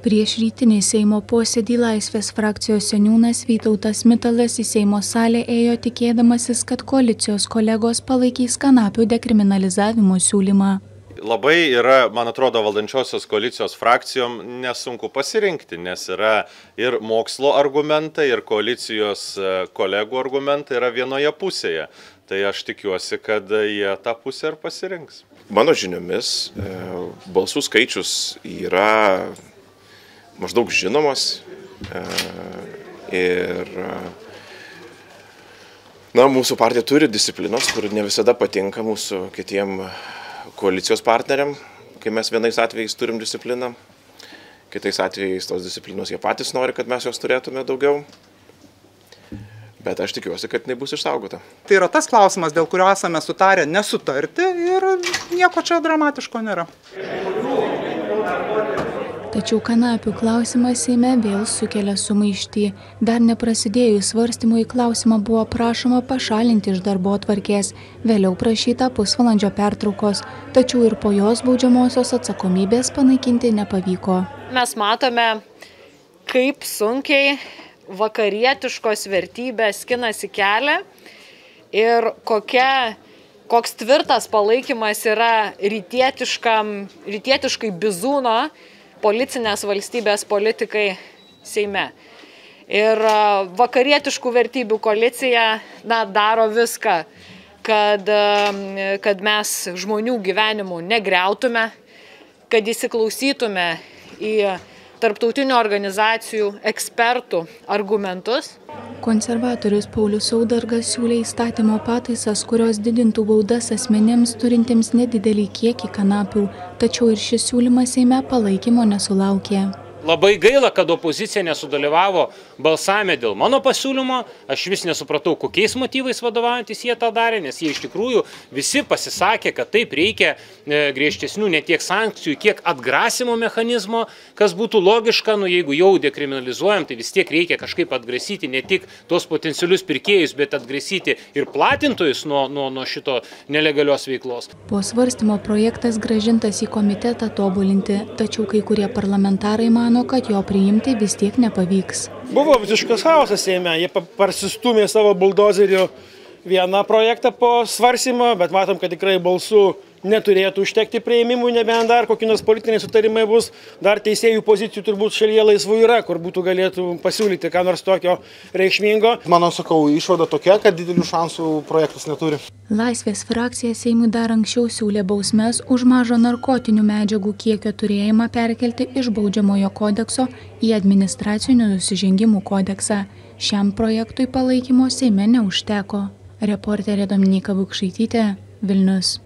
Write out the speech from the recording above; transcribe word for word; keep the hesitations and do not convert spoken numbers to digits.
Prieš rytinį Seimo posėdį Laisvės frakcijos seniūnas Vytautas Mitalas į Seimo salę ėjo tikėdamasis, kad koalicijos kolegos palaikys kanapių dekriminalizavimo siūlymą. Labai yra, man atrodo, valdančiosios koalicijos frakcijom nesunku pasirinkti, nes yra ir mokslo argumentai, ir koalicijos kolegų argumentai yra vienoje pusėje. Tai aš tikiuosi, kad jie tą pusę ir pasirinks. Mano žiniomis balsų skaičius yra maždaug žinomas ir na, mūsų partija turi disciplinos, kur ne visada patinka mūsų kitiem koalicijos partneriam, kai mes vienais atvejais turim discipliną, kitais atvejais tos disciplinos jie patys nori, kad mes jos turėtume daugiau, bet aš tikiuosi, kad jinai bus išsaugota. Tai yra tas klausimas, dėl kurio esame sutarę nesutarti ir nieko čia dramatiško nėra. Tačiau kanapių klausimas Seime vėl sukelia sumaištį. Dar neprasidėjus svarstymui klausimą buvo prašoma pašalinti iš darbotvarkės, vėliau prašyta pusvalandžio pertraukos, tačiau ir po jos baudžiamosios atsakomybės panaikinti nepavyko. Mes matome, kaip sunkiai vakarietiškos vertybės skinasi kelią ir kokia, koks tvirtas palaikymas yra rytietiškam, rytietiškai bizūno policinės valstybės politikai Seime. Ir vakarietiškų vertybių koalicija na, daro viską, kad, kad mes žmonių gyvenimų negriautume, kad įsiklausytume į tarptautinių organizacijų ekspertų argumentus. Konservatorius Paulius Saudargas siūlė įstatymo pataisas, kurios didintų baudas asmenėms turintiems nedidelį kiekį kanapių, tačiau ir šis siūlymas Seime palaikymo nesulaukė. Labai gaila, kad opozicija nesudalyvavo balsavime dėl mano pasiūlymo. Aš vis nesupratau, kokiais motyvais vadovaujantis jie tą darė, nes jie iš tikrųjų visi pasisakė, kad taip reikia griežtesnių ne tiek sankcijų, kiek atgrasimo mechanizmo, kas būtų logiška, nu jeigu jau dekriminalizuojam, tai vis tiek reikia kažkaip atgrasyti ne tik tos potencialius pirkėjus, bet atgrasyti ir platintojus nuo, nuo, nuo šito nelegalios veiklos. Po svarstymo projektas grąžintas į komitetą tobulinti, tačiau kai kurie parlamentarai mano, kad jo priimti vis tiek nepavyks. Buvo visiškas chaosas Seime, jie parsistūmė savo buldozeriu vieną projektą po svarstymo, bet matom, kad tikrai balsų neturėtų užtekti priėmimų, nebent dar kokie nors politiniai sutarimai bus, dar teisėjų pozicijų turbūt šalyje laisvų yra, kur būtų galėtų pasiūlyti ką nors tokio reikšmingo. Mano, sakau, išvada tokia, kad didelių šansų projektas neturi. Laisvės frakcija Seimui dar anksčiau siūlė bausmes už mažo narkotinių medžiagų kiekio turėjimą perkelti iš baudžiamojo kodekso į administracinių nusižengimų kodeksą. Šiam projektui palaikymo Seime neužteko. Reporterė Dominyka Vukšaitytė, Vilnius.